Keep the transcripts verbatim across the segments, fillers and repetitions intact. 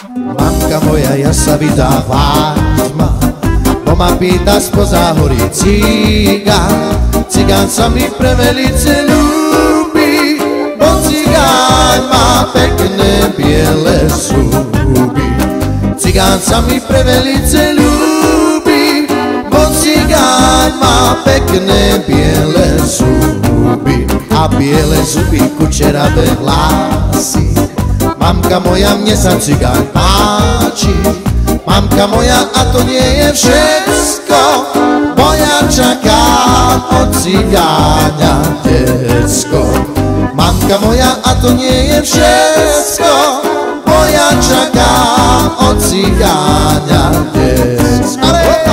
Mamka moja, ja sa vydáváť mám, bo ma pýta spoza hory cigán. Cigán sa mi pre velice ľúbi, bo cigán má pekné biele zuby. Cigán sa mi pre velice ľúbi, bo cigán má pekné biele zuby. A biele zuby, kučeravé vlasy. Mamka moja, mne sa cigán páči. Mamka moja, a to nie je všetko, bo ja čakám od cigáňa decko. Mamka moja, a to nie je všetko, bo ja čakám od cigáňa decko.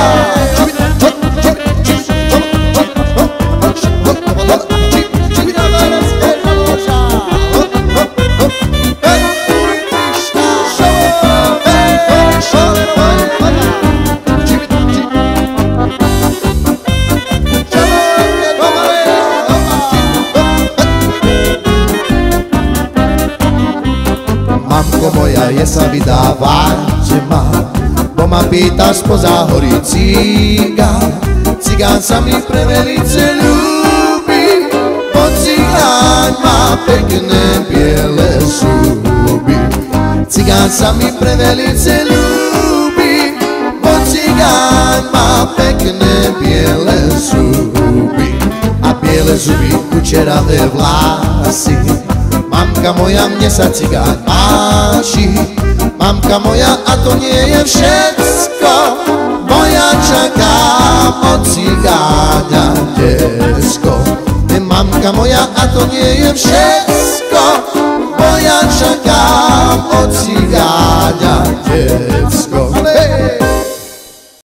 Mamko moja, je sa vydávať mám, bo ma pýta spoza hory cigán. Cigán sa mi pre velice ľúbi, bo cigán má pekné biele zuby. Cigán sa mi pre velice ľúbi, bo cigán má pekné biele zuby. A biele zuby, kučeravé vlasy. Mamka moja, mne sa cigán páči. Mamka moja, a to nie je všetko, bo ja čakám od cigáňa decko. Mamka moja, a to nie je všetko, bo ja čakám od cigáňa decko.